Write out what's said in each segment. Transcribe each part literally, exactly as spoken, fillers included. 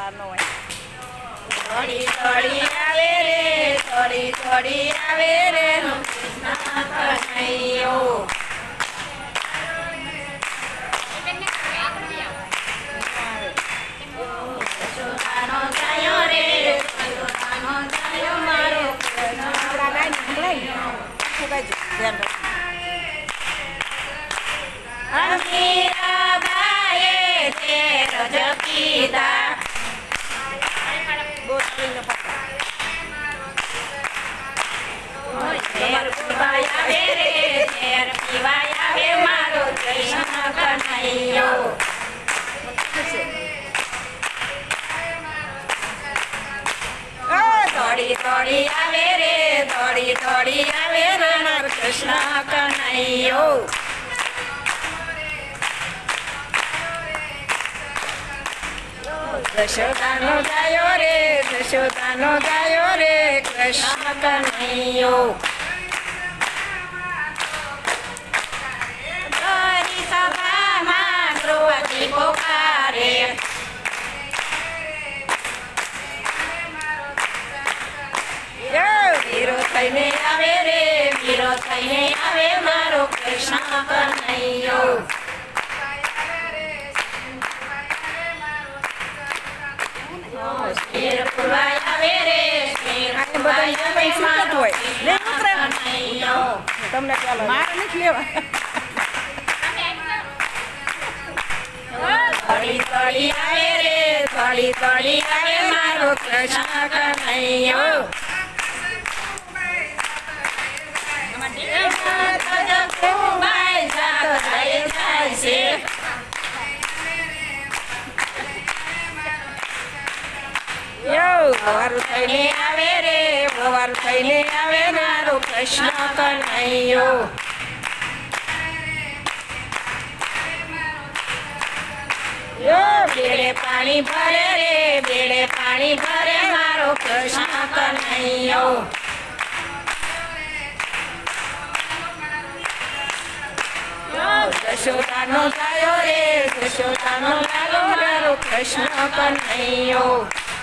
વાળાનો હોય. થોડી થોડી આવે રે થોડી થોડી આવે રે કૃષ્ણ કનૈયો યશોદાનો ગાયો રે યશોદાનો ગાયો મારો મીરાબાઈએ તેર જ પીધા આવે રે તેર પીવાય આવે મારો કૃષ્ણ કનૈયો દોડી દોડી આવે રે દોડી દોડી આવે મારો કૃષ્ણ કનૈયો યશોદાનો ગાયો રે યશોદાનો ગાયો રે કૃષ્ણ કનૈયો તારી સભામાં દ્રૌપદી પોકારે વીરો થઈને આવે રે વીરો થઈને આવે મારો કૃષ્ણ કનૈયો શેર પુરવાય આવે રે શેર પુરવાય આવે મારો કૃષ્ણ કનૈયો તમને ચાલો મારે નથી લેવા થોડી થોડી આવે રે થોડી થોડી આવે મારો કૃષ્ણ કનૈયો વવારું થઈને આવે રે વવારું થઈને આવે મારો કૃષ્ણ કનૈયો બેડે પાણી ભરે રે બેડે પાણી ભરે મારો કૃષ્ણ કનૈયો યશોદાનો ગાયો રે યશોદાનો ગાયો મારો કૃષ્ણ કનૈયો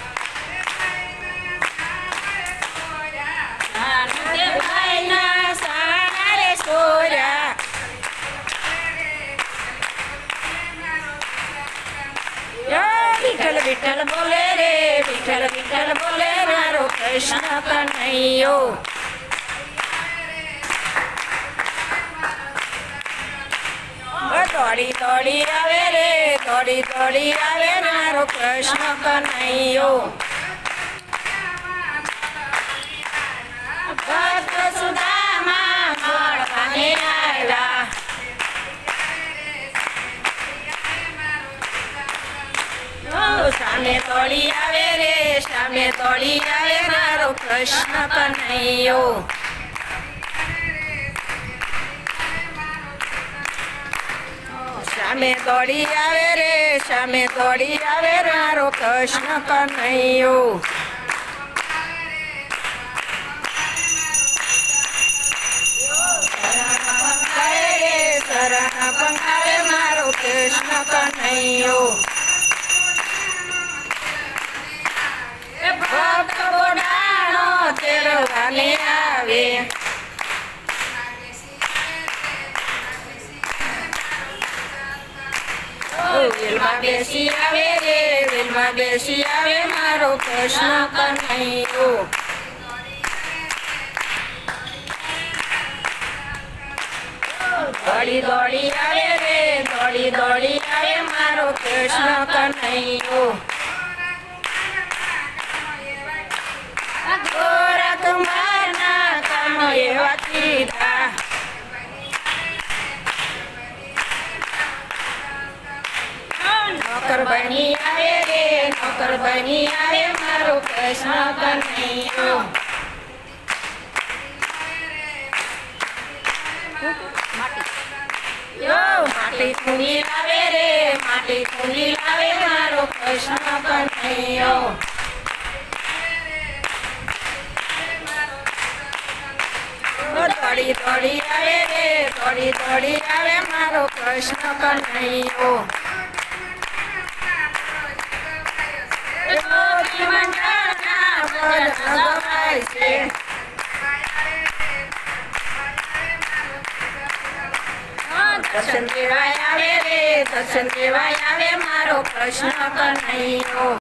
ભાઈના સારે સોર્યા વિઠ્ઠલ વિઠ્ઠલ બોલે રે વિઠ્ઠલ વિઠ્ઠલ બોલે મારો કૃષ્ણ કનૈયો દોડી દોડી આવે રે દોડી દોડી આવે મારો કૃષ્ણ કનૈયો ભક્ત સુદામા મળવાને આવ્યા સામે દોડી આવે રે સામે દોડી આવે મારો કૃષ્ણ કનૈયો સામે દોડી આવે રે સામે દોડી આવે મારો કૃષ્ણ કનૈયો શરણ પંખારે મારો કૃષ્ણ કનૈયો ભક્ત બોડાણો તેરવાને આવે વેલમાં બેસી આવે રે વેલમાં બેસી આવે મારો કૃષ્ણ કનૈયો દોડી દોડી આવે રે દોડી દોડી આવે મારો કૃષ્ણ કનૈયો ગોરખ મારના કામ એવા કીધા નોકર બની આવે રે નોકર બની આવે મારો કૃષ્ણ કનૈયો માટી કુંડી લાવે રે માટી કુંડી લાવે મારો કૃષ્ણ કનૈયો દોડી દોડી આવે રે દોડી દોડી આવે મારો કૃષ્ણ કનૈયો મંડળના ભજન ગવાય છે દર્શન દેવાય આવે રે દર્શન દેવાય આવે મારો કૃષ્ણ કનૈયો